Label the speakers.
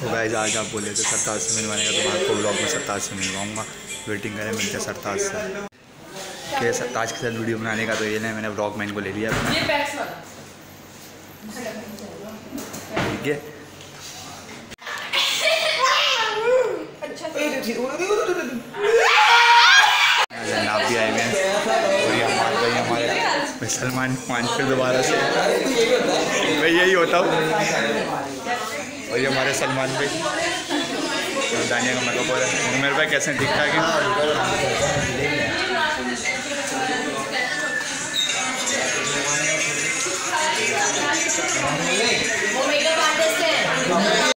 Speaker 1: तो गाइस आज आप बोले थे सरताज से मिलवाने का, तो मैं आपको ब्लॉग में सरताज से मिलवाऊंगा। वेटिंग करें, मिलते हैं सरताज से। क्या सरताज के साथ वीडियो बनाने का, तो ये नहीं, मैंने ब्लॉग मैन को ले लिया ठीक है। आप भी आए हैं और ये हमारे भाई हमारे सलमान खान फिर दोबारा से मैं यही होता हूँ। और ये हमारे सलमान भाई दानिया का मेकअप हो रहा है। मेरे भाई कैसे ठीक ठाक है।